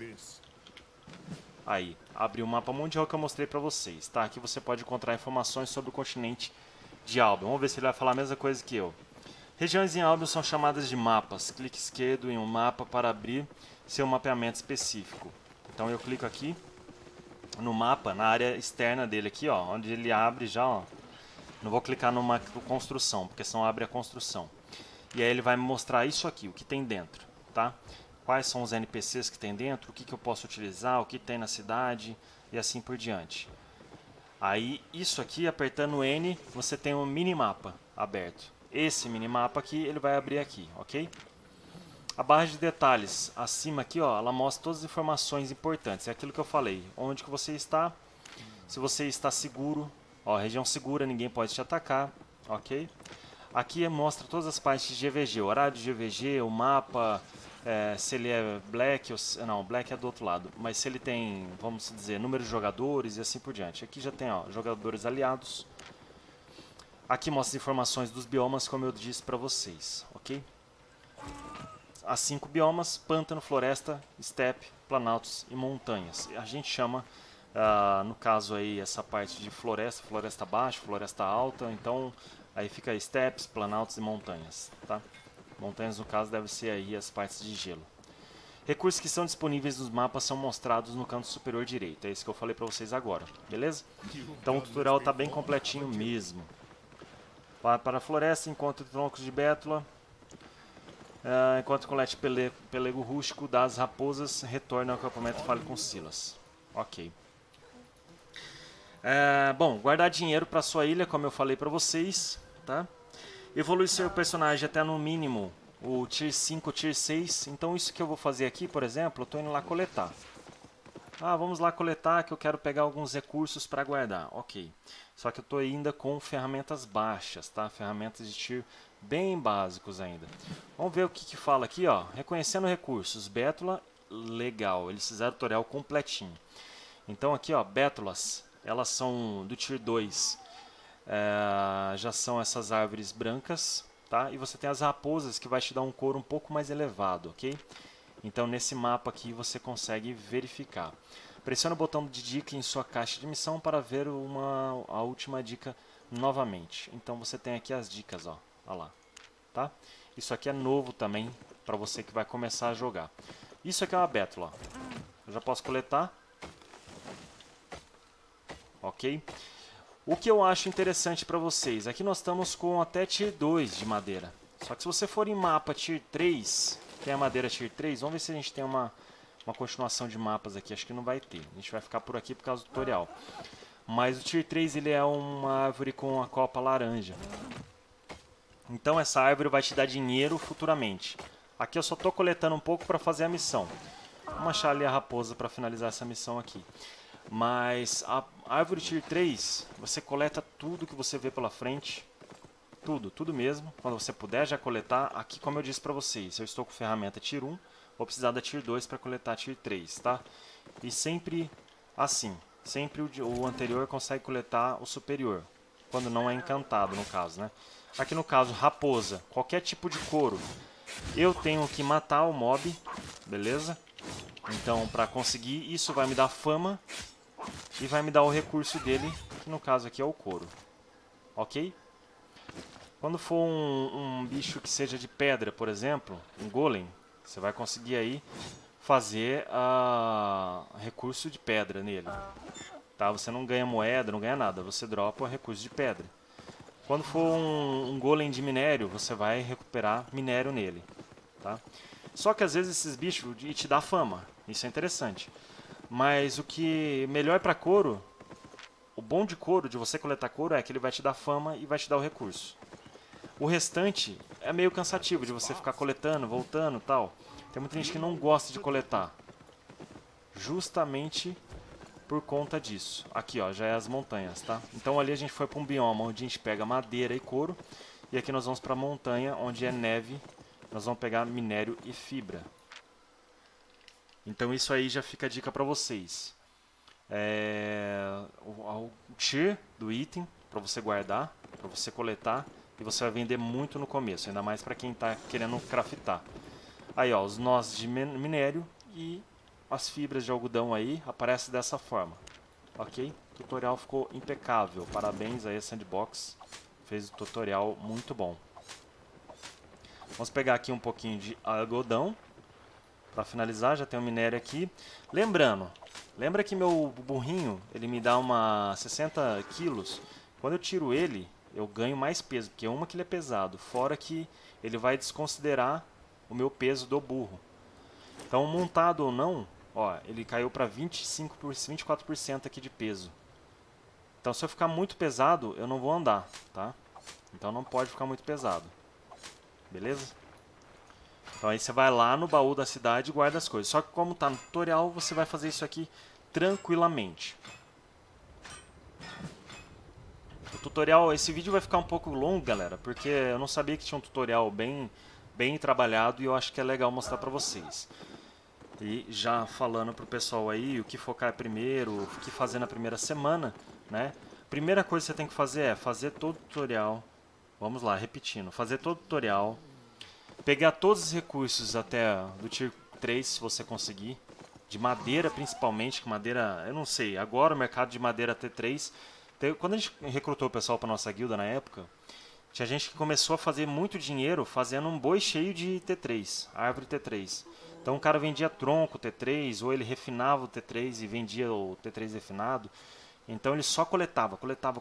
Aí, abriu o mapa mundial que eu mostrei pra vocês, tá? Aqui você pode encontrar informações sobre o continente de Albion. Vamos ver se ele vai falar a mesma coisa que eu. Regiões em Albion são chamadas de mapas. Clique esquerdo em um mapa para abrir seu mapeamento específico. Então eu clico aqui no mapa, na área externa dele aqui, ó, onde ele abre já, ó. Não vou clicar numa construção, porque senão abre a construção. E aí ele vai me mostrar isso aqui, o que tem dentro, tá? Quais são os NPCs que tem dentro, o que eu posso utilizar, o que tem na cidade e assim por diante. Aí, isso aqui, apertando N, você tem um minimapa aberto. Esse minimapa aqui, ele vai abrir aqui, ok? A barra de detalhes, acima aqui, ó, ela mostra todas as informações importantes. É aquilo que eu falei, onde que você está, se você está seguro, ó, região segura, ninguém pode te atacar, ok? Aqui mostra todas as partes de GVG, o horário de GVG, o mapa, se ele é black, ou, não, black é do outro lado, mas se ele tem, vamos dizer, número de jogadores e assim por diante. Aqui já tem, ó, jogadores aliados. Aqui mostra as informações dos biomas, como eu disse para vocês, ok? As 5 biomas: pântano, floresta, steppe, planaltos e montanhas. A gente chama, no caso aí, essa parte de floresta, floresta baixa, floresta alta, então aí fica steppes, planaltos e montanhas, tá? Montanhas, no caso, deve ser aí as partes de gelo. Recursos que são disponíveis nos mapas são mostrados no canto superior direito. É isso que eu falei para vocês agora, beleza? Então o tutorial está bem completinho mesmo. Para a floresta, encontre troncos de bétula. Enquanto colete pelego rústico das raposas, retorne ao acampamento e fale com Silas. Ok. Bom, guardar dinheiro para sua ilha, como eu falei para vocês, tá? Evoluir seu personagem até no mínimo o Tier 5, Tier 6. Então isso que eu vou fazer aqui, por exemplo, eu estou indo lá coletar. Vamos lá coletar que eu quero pegar alguns recursos para guardar. Ok. Só que eu estou ainda com ferramentas baixas, tá? Ferramentas de tier bem básicos ainda. Vamos ver o que fala aqui, ó. Reconhecendo recursos. Bétula, legal. Eles fizeram o tutorial completinho. Então aqui, ó, bétulas, elas são do Tier 2. Já são essas árvores brancas, tá? E você tem as raposas que vai te dar um couro um pouco mais elevado, ok? Então nesse mapa aqui você consegue verificar. Pressione o botão de dica em sua caixa de missão para ver a última dica novamente. Então você tem aqui as dicas, ó, lá, tá? Isso aqui é novo também para você que vai começar a jogar. Isso aqui é uma bétula, eu já posso coletar, ok? O que eu acho interessante para vocês, aqui nós estamos com até Tier 2 de madeira. Só que se você for em mapa Tier 3, tem a madeira Tier 3, vamos ver se a gente tem uma continuação de mapas aqui. Acho que não vai ter, a gente vai ficar por aqui por causa do tutorial. Mas o Tier 3 ele é uma árvore com a copa laranja. Então essa árvore vai te dar dinheiro futuramente. Aqui eu só estou coletando um pouco para fazer a missão. Vamos achar ali a raposa para finalizar essa missão aqui. Mas a árvore Tier 3, você coleta tudo que você vê pela frente. Tudo mesmo. Quando você puder já coletar. Aqui, como eu disse pra vocês, eu estou com ferramenta Tier 1. Vou precisar da Tier 2 para coletar Tier 3, tá? E sempre assim. Sempre o anterior consegue coletar o superior. Quando não é encantado, no caso, né? Aqui no caso, raposa. Qualquer tipo de couro. Eu tenho que matar o mob. Beleza? Então, para conseguir, isso vai me dar fama. E vai me dar o recurso dele, que no caso aqui é o couro. Ok? Quando for um bicho que seja de pedra, por exemplo, um golem, você vai conseguir aí fazer recurso de pedra nele. Tá? Você não ganha moeda, não ganha nada, você dropa o recurso de pedra. Quando for um golem de minério, você vai recuperar minério nele. Tá? Só que às vezes esses bichos te dá fama, isso é interessante. Mas o que melhor para couro, o bom de couro, de você coletar couro, é que ele vai te dar fama e vai te dar o recurso. O restante é meio cansativo de você ficar coletando, voltando e tal. Tem muita gente que não gosta de coletar. Justamente por conta disso. Aqui ó, já é as montanhas, tá? Então ali a gente foi para um bioma onde a gente pega madeira e couro. E aqui nós vamos para a montanha onde é neve. Nós vamos pegar minério e fibra. Então isso aí já fica a dica para vocês. O tier do item para você guardar, para você coletar. E você vai vender muito no começo, ainda mais para quem está querendo craftar. Aí ó, os nós de minério e as fibras de algodão aí aparecem dessa forma. Ok? O tutorial ficou impecável. Parabéns aí a Sandbox. Fez o tutorial muito bom. Vamos pegar aqui um pouquinho de algodão. Para finalizar, já tem um minério aqui. Lembra que meu burrinho, ele me dá uma 60 quilos. Quando eu tiro ele, eu ganho mais peso, porque que ele é pesado. Fora que ele vai desconsiderar o meu peso do burro. Então, montado ou não, ó, ele caiu para 24% aqui de peso. Então, se eu ficar muito pesado, eu não vou andar, tá? Então, não pode ficar muito pesado. Beleza? Então aí você vai lá no baú da cidade e guarda as coisas. Só que como está no tutorial, você vai fazer isso aqui tranquilamente. O tutorial, esse vídeo vai ficar um pouco longo, galera, porque eu não sabia que tinha um tutorial bem trabalhado e eu acho que é legal mostrar para vocês. E já falando pro pessoal aí o que focar primeiro, o que fazer na primeira semana, né? Primeira coisa que você tem que fazer é fazer todo o tutorial. Vamos lá, repetindo. Fazer todo o tutorial. Pegar todos os recursos até do Tier 3, se você conseguir. De madeira, principalmente, que madeira, eu não sei. Agora o mercado de madeira T3... Quando a gente recrutou o pessoal para nossa guilda na época, tinha gente que começou a fazer muito dinheiro fazendo um boi cheio de T3, árvore T3. Então o cara vendia tronco T3, ou ele refinava o T3 e vendia o T3 refinado. Então ele só coletava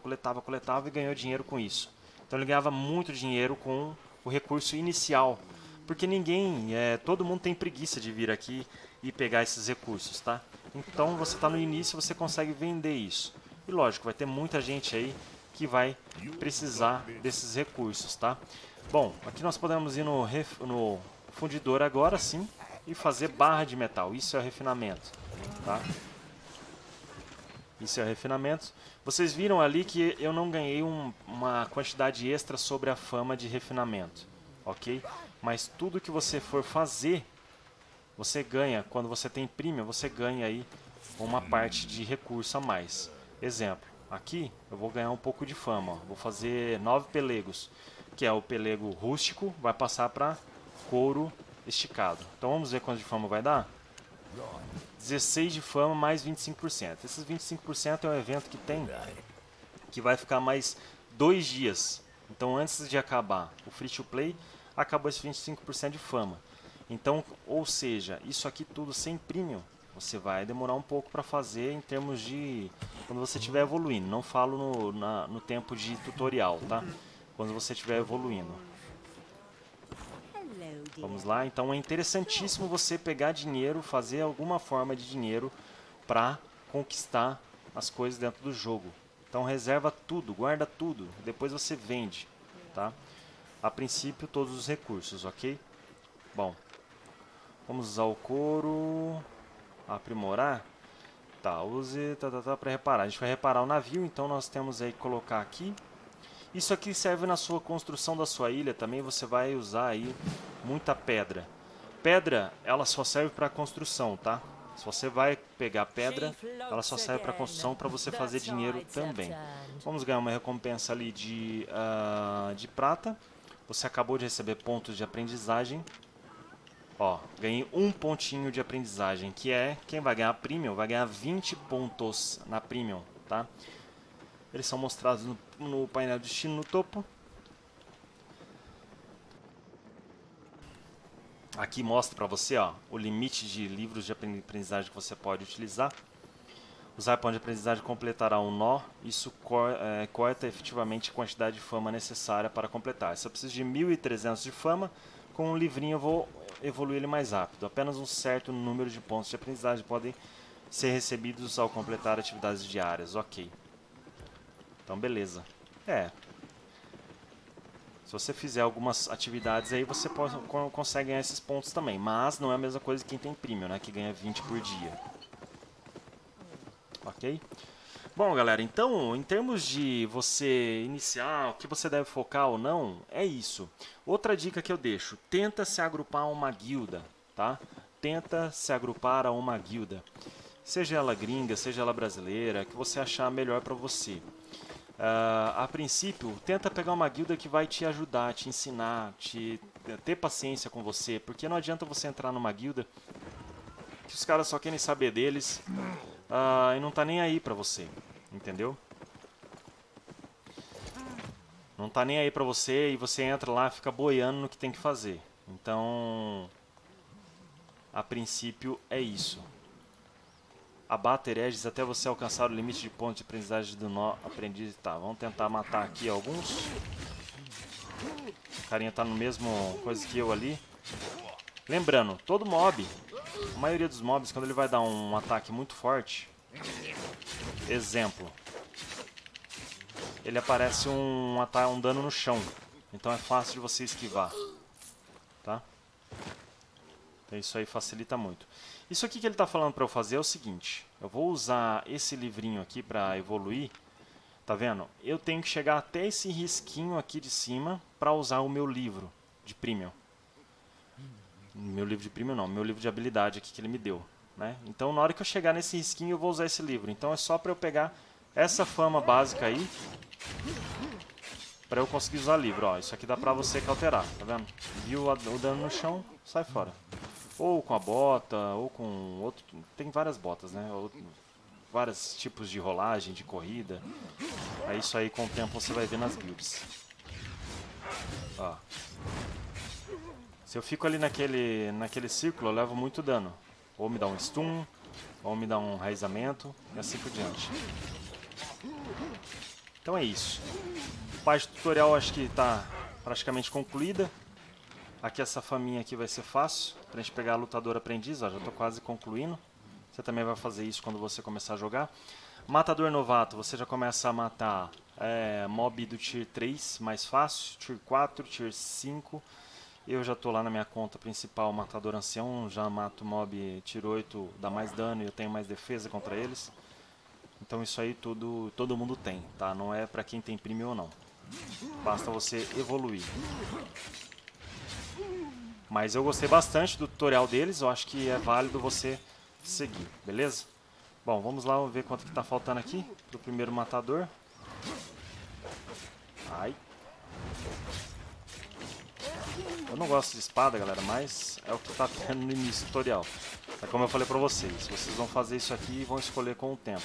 e ganhou dinheiro com isso. Então ele ganhava muito dinheiro com o recurso inicial. Porque todo mundo tem preguiça de vir aqui e pegar esses recursos, tá? Então você está no início, você consegue vender isso. E lógico, vai ter muita gente aí que vai precisar desses recursos, tá? Bom, aqui nós podemos ir no fundidor agora sim e fazer barra de metal. Isso é refinamento, tá? Isso é refinamento. Vocês viram ali que eu não ganhei uma quantidade extra sobre a fama de refinamento, ok? Mas tudo que você for fazer, você ganha. Quando você tem premium, você ganha aí uma parte de recurso a mais. Exemplo, aqui eu vou ganhar um pouco de fama. Ó. Vou fazer 9 pelegos, que é o pelego rústico, vai passar para couro esticado. Então vamos ver quanto de fama vai dar? 16 de fama mais 25%. Esses 25% é um evento que tem, que vai ficar mais 2 dias. Então antes de acabar o free to play, acabou esse 25% de fama. Então, ou seja, isso aqui tudo sem premium, você vai demorar um pouco para fazer em termos de... Quando você estiver evoluindo, não falo no tempo de tutorial, tá? Quando você estiver evoluindo. Vamos lá, então é interessantíssimo você pegar dinheiro, fazer alguma forma de dinheiro para conquistar as coisas dentro do jogo. Então reserva tudo, guarda tudo, depois você vende, tá? A princípio todos os recursos, ok? Bom, vamos usar o couro, aprimorar. Tá, use para reparar. A gente vai reparar o navio, então nós temos aí que colocar aqui. Isso aqui serve na sua construção da sua ilha também, você vai usar aí muita pedra. Pedra, ela só serve para construção, tá? Se você vai pegar pedra, ela só serve para construção, para você fazer dinheiro também. Vamos ganhar uma recompensa ali de prata. Você acabou de receber pontos de aprendizagem. Ó, ganhei um pontinho de aprendizagem, que é quem vai ganhar Premium, vai ganhar 20 pontos na Premium, tá? Eles são mostrados no painel de destino no topo. Aqui mostra para você, ó, o limite de livros de aprendizagem que você pode utilizar. Usar ponto de aprendizagem completará um nó. Isso corta efetivamente a quantidade de fama necessária para completar. Se eu preciso de 1.300 de fama, com um livrinho eu vou evoluir ele mais rápido. Apenas um certo número de pontos de aprendizagem podem ser recebidos ao completar atividades diárias. Ok. Então, beleza. Se você fizer algumas atividades aí, você consegue ganhar esses pontos também. Mas não é a mesma coisa que quem tem Premium, né? Que ganha 20 por dia. Ok? Bom, galera, então, em termos de você iniciar, o que você deve focar ou não, é isso. Outra dica que eu deixo, tenta se agrupar a uma guilda, tá? Tenta se agrupar a uma guilda. Seja ela gringa, seja ela brasileira, que você achar melhor para você. A princípio, tenta pegar uma guilda que vai te ajudar, te ensinar, ter paciência com você, porque não adianta você entrar numa guilda que os caras só querem saber deles e não tá nem aí pra você, entendeu? Não tá nem aí pra você e você entra lá e fica boiando no que tem que fazer. Então, a princípio é isso. Abata hereges até você alcançar o limite de pontos de aprendizagem do nó aprendiz. Tá, vamos tentar matar aqui alguns. O carinha tá no mesmo coisa que eu ali. Lembrando, todo mob, a maioria dos mobs, quando ele vai dar um ataque muito forte, exemplo, ele aparece um dano no chão. Então é fácil de você esquivar. Tá? Então isso aí facilita muito. Isso aqui que ele está falando para eu fazer é o seguinte. Eu vou usar esse livrinho aqui para evoluir. Tá vendo? Eu tenho que chegar até esse risquinho aqui de cima para usar o meu livro de Premium. Meu livro de Premium não, meu livro de habilidade aqui que ele me deu. Né? Então na hora que eu chegar nesse risquinho eu vou usar esse livro. Então é só para eu pegar essa fama básica aí. Para eu conseguir usar livro. Ó, isso aqui dá para você cauterar. Tá vendo? Viu o dano no chão, sai fora. Ou com a bota, ou com outro... Tem várias botas, né? Vários tipos de rolagem, de corrida. É isso aí, com o tempo você vai ver nas builds. Ó. Se eu fico ali naquele círculo, eu levo muito dano. Ou me dá um stun, ou me dá um raizamento, e assim por diante. Então é isso. A parte do tutorial acho que está praticamente concluída. Aqui essa faminha aqui vai ser fácil pra gente pegar a lutadora aprendiz, ó, já tô quase concluindo. Você também vai fazer isso quando você começar a jogar. Matador novato, você já começa a matar mob do Tier 3 mais fácil, Tier 4, Tier 5. Eu já tô lá na minha conta principal, Matador Ancião, já mato mob Tier 8, dá mais dano e eu tenho mais defesa contra eles. Então isso aí todo mundo tem, tá? Não é pra quem tem Premium ou não. Basta você evoluir. Mas eu gostei bastante do tutorial deles, eu acho que é válido você seguir, beleza? Bom, vamos lá ver quanto que tá faltando aqui pro primeiro matador. Ai. Eu não gosto de espada, galera, mas é o que tá tendo no início do tutorial. É como eu falei pra vocês, vocês vão fazer isso aqui e vão escolher com o tempo.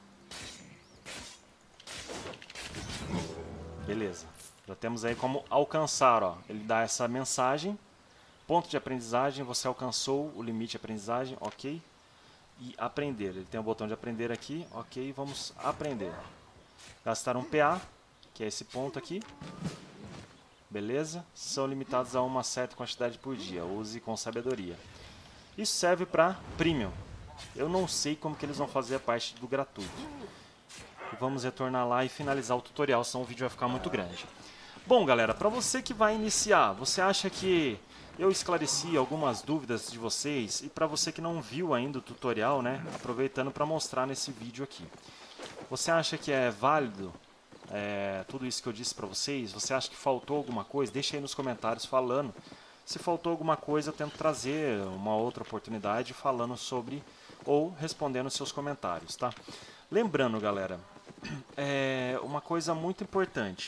Beleza. Já temos aí como alcançar, ó. Ele dá essa mensagem. Ponto de aprendizagem, você alcançou o limite de aprendizagem, ok. E aprender, ele tem o botão de aprender aqui, ok, vamos aprender. Gastar um PA, que é esse ponto aqui. Beleza, são limitados a uma certa quantidade por dia, use com sabedoria. Isso serve para Premium. Eu não sei como que eles vão fazer a parte do gratuito. E vamos retornar lá e finalizar o tutorial, senão o vídeo vai ficar muito grande. Bom, galera, para você que vai iniciar, você acha que eu esclareci algumas dúvidas de vocês e para você que não viu ainda o tutorial, né, aproveitando para mostrar nesse vídeo aqui. Você acha que é válido tudo isso que eu disse para vocês? Você acha que faltou alguma coisa? Deixa aí nos comentários falando. Se faltou alguma coisa, eu tento trazer uma outra oportunidade falando sobre ou respondendo seus comentários, tá? Lembrando, galera, uma coisa muito importante.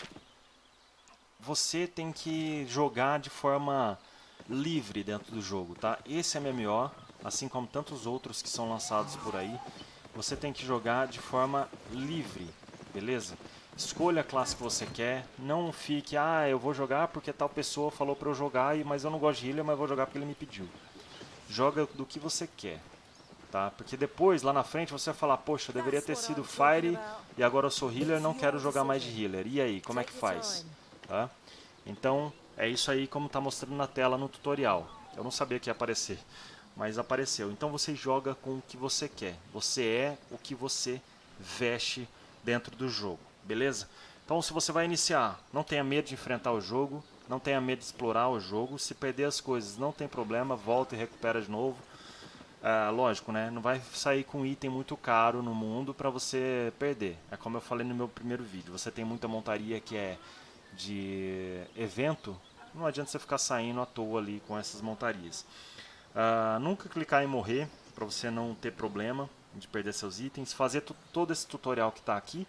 Você tem que jogar de forma livre dentro do jogo, tá? Esse MMO, assim como tantos outros que são lançados por aí, você tem que jogar de forma livre, beleza? Escolha a classe que você quer, não fique, eu vou jogar porque tal pessoa falou pra eu jogar, mas eu não gosto de healer, mas vou jogar porque ele me pediu. Joga do que você quer, tá? Porque depois, lá na frente, você vai falar, poxa, eu deveria ter sido Fire e agora eu sou healer, não quero jogar mais de healer. E aí, como é que faz? Tá? Então, é isso aí como está mostrando na tela no tutorial. Eu não sabia que ia aparecer, mas apareceu. Então você joga com o que você quer. Você é o que você veste dentro do jogo, beleza? Então se você vai iniciar, não tenha medo de enfrentar o jogo, não tenha medo de explorar o jogo. Se perder as coisas, não tem problema, volta e recupera de novo. Lógico, né? Não vai sair com item muito caro no mundo para você perder. É como eu falei no meu primeiro vídeo. Você tem muita montaria que é de evento, não adianta você ficar saindo à toa ali com essas montarias. Nunca clicar em morrer, para você não ter problema de perder seus itens. Fazer todo esse tutorial que está aqui.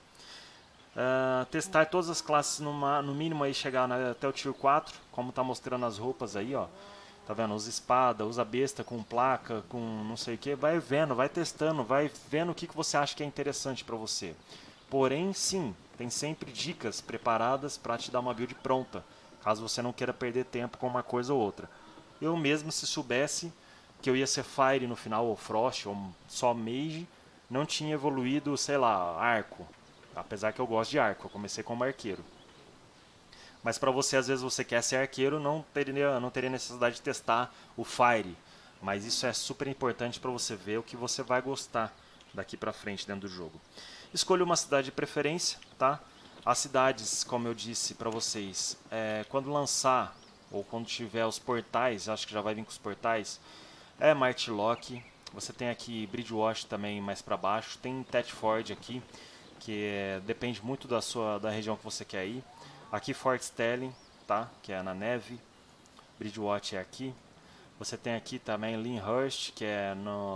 Testar todas as classes no mínimo aí chegar até o Tier 4, como está mostrando as roupas aí, ó. Tá vendo? Usa espada, usa besta com placa, com não sei o que. Vai vendo, vai testando, vai vendo o que você acha que é interessante para você. Porém, sim, tem sempre dicas preparadas para te dar uma build pronta, caso você não queira perder tempo com uma coisa ou outra. Eu mesmo, se soubesse que eu ia ser Fire no final, ou Frost, ou só Mage, não tinha evoluído, sei lá, arco. Apesar que eu gosto de arco, eu comecei como arqueiro. Mas para você, às vezes você quer ser arqueiro, não teria necessidade de testar o Fire. Mas isso é super importante para você ver o que você vai gostar daqui para frente dentro do jogo. Escolha uma cidade de preferência, tá? As cidades, como eu disse para vocês, quando lançar ou quando tiver os portais, acho que já vai vir com os portais, Martlock. Você tem aqui Bridgewater também mais para baixo, tem Thetford aqui, que depende muito da região que você quer ir. Aqui Fort Stelling, tá? Que é na neve. Bridgewater é aqui. Você tem aqui também Lyndhurst, que é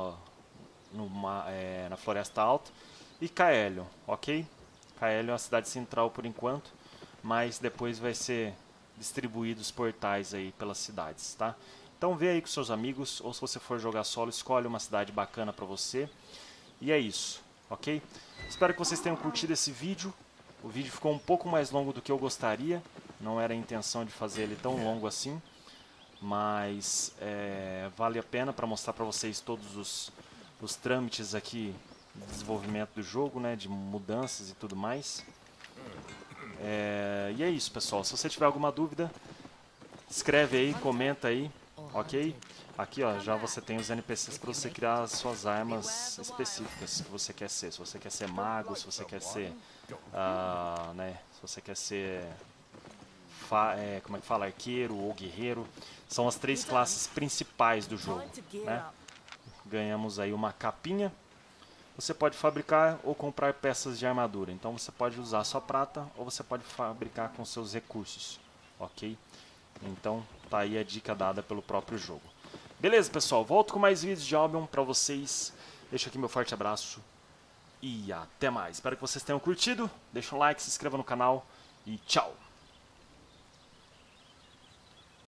na Floresta Alta. E Kaelion, ok? Kaelion é a cidade central por enquanto, mas depois vai ser distribuídos portais aí pelas cidades, tá? Então vê aí com seus amigos, ou se você for jogar solo, escolhe uma cidade bacana pra você. E é isso, ok? Espero que vocês tenham curtido esse vídeo. O vídeo ficou um pouco mais longo do que eu gostaria. Não era a intenção de fazer ele tão longo assim. Mas vale a pena para mostrar para vocês todos os trâmites aqui de desenvolvimento do jogo, né, de mudanças e tudo mais. E é isso, pessoal. Se você tiver alguma dúvida, escreve aí, comenta aí, ok? Aqui, ó, já você tem os NPCs para você criar as suas armas específicas que você quer ser. Se você quer ser mago, se você quer ser, se você quer ser, como é que fala, arqueiro ou guerreiro. São as 3 classes principais do jogo, né? Ganhamos aí uma capinha. Você pode fabricar ou comprar peças de armadura. Então você pode usar só prata ou você pode fabricar com seus recursos, ok? Então tá aí a dica dada pelo próprio jogo. Beleza, pessoal? Volto com mais vídeos de Albion pra vocês. Deixo aqui meu forte abraço e até mais. Espero que vocês tenham curtido. Deixa um like, se inscreva no canal e tchau!